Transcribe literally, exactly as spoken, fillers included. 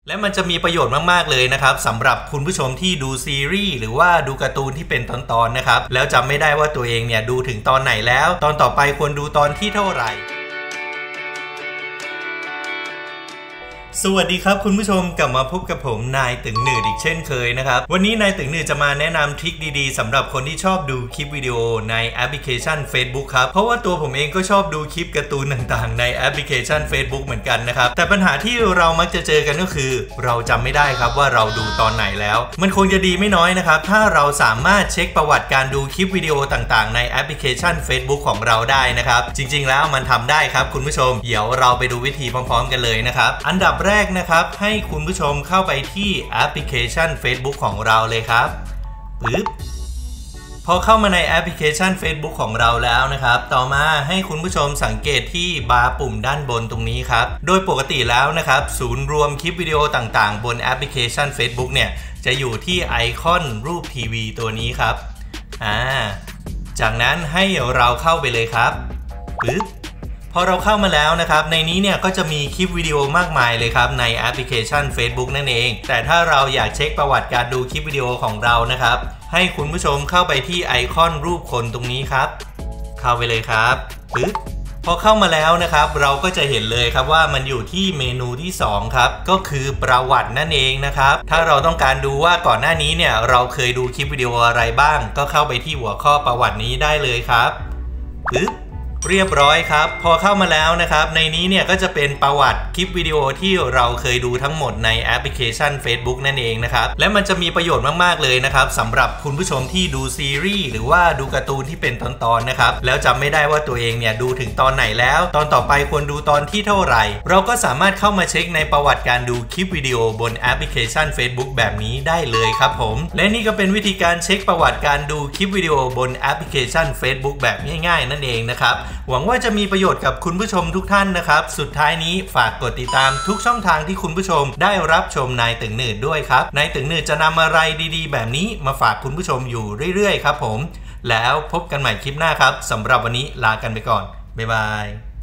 และมันจะมีประโยชน์มากๆเลยนะครับสำหรับคุณผู้ชมที่ดูซีรีส์หรือว่าดูการ์ตูนที่เป็นตอนๆนะครับแล้วจำไม่ได้ว่าตัวเองเนี่ยดูถึงตอนไหนแล้วตอนต่อไปควรดูตอนที่เท่าไหร่สวัสดีครับคุณผู้ชมกลับมาพบกับผมนายตึงหนืดอีกเช่นเคยนะครับวันนี้นายตึงหนืดจะมาแนะนำทริคดีๆสำหรับคนที่ชอบดูคลิปวิดีโอในแอปพลิเคชัน Facebook ครับเพราะว่าตัวผมเองก็ชอบดูคลิปการ์ตูนต่างๆในแอปพลิเคชัน Facebook เหมือนกันนะครับแต่ปัญหาที่เรามักจะเจอกันก็คือเราจำไม่ได้ครับว่าเราดูตอนไหนแล้วมันคงจะดีไม่น้อยนะครับถ้าเราสามารถเช็คประวัติการดูคลิปวิดีโอต่างๆในแอปพลิเคชัน Facebook ของเราได้นะครับจริงๆแล้วมันทำได้ครับคุณผู้ชมเดี๋ยวเราไปดูวิธีพร้อมๆกันเลยนะครับอันดับแรกนะครับให้คุณผู้ชมเข้าไปที่แอปพลิเคชัน Facebook ของเราเลยครับปึ๊บพอเข้ามาในแอปพลิเคชัน Facebook ของเราแล้วนะครับต่อมาให้คุณผู้ชมสังเกตที่บาร์ปุ่มด้านบนตรงนี้ครับโดยปกติแล้วนะครับศูนย์รวมคลิปวิดีโอต่างๆบนแอปพลิเคชัน Facebook เนี่ยจะอยู่ที่ไอคอนรูปทีวีตัวนี้ครับอ่าจากนั้นให้เราเข้าไปเลยครับปึ๊บพอเราเข้ามาแล้วนะครับในนี้เนี่ยก็จะมีคลิปวิดีโอมากมายเลยครับในแอปพลิเคชัน Facebook นั่นเองแต่ถ้าเราอยากเช็คประวัติการดูคลิปวิดีโอของเรานะครับให้คุณผู้ชมเข้าไปที่ไอคอนรูปคนตรงนี้ครับเข้าไปเลยครับปึ๊บพอเข้ามาแล้วนะครับเราก็จะเห็นเลยครับว่ามันอยู่ที่เมนูที่สองครับก็คือประวัตินั่นเองนะครับถ้าเราต้องการดูว่าก่อนหน้านี้เนี่ยเราเคยดูคลิปวิดีโออะไรบ้างก็เข้าไปที่หัวข้อประวัตินี้ได้เลยครับปึ๊บเรียบร้อยครับพอเข้ามาแล้วนะครับในนี้เนี่ยก็จะเป็นประวัติคลิปวิดีโอที่เราเคยดูทั้งหมดในแอปพลิเคชัน Facebook นั่นเองนะครับและมันจะมีประโยชน์มากๆเลยนะครับสำหรับคุณผู้ชมที่ดูซีรีส์หรือว่าดูการ์ตูนที่เป็นตอนๆนะครับแล้วจำไม่ได้ว่าตัวเองเนี่ยดูถึงตอนไหนแล้วตอนต่อไปควรดูตอนที่เท่าไหร่เราก็สามารถเข้ามาเช็คในประวัติการดูคลิปวิดีโอบนแอปพลิเคชัน Facebook แบบนี้ได้เลยครับผมและนี่ก็เป็นวิธีการเช็คประวัติการดูคลิปวิดีโอบนแอปพลิเคชัน Facebook แบบง่ายๆนั่นเองนะครับหวังว่าจะมีประโยชน์กับคุณผู้ชมทุกท่านนะครับสุดท้ายนี้ฝากกดติดตามทุกช่องทางที่คุณผู้ชมได้รับชมนายตึงหนืดด้วยครับนายตึงหนืดจะนำอะไรดีๆแบบนี้มาฝากคุณผู้ชมอยู่เรื่อยๆครับผมแล้วพบกันใหม่คลิปหน้าครับสำหรับวันนี้ลากันไปก่อนบ๊ายบาย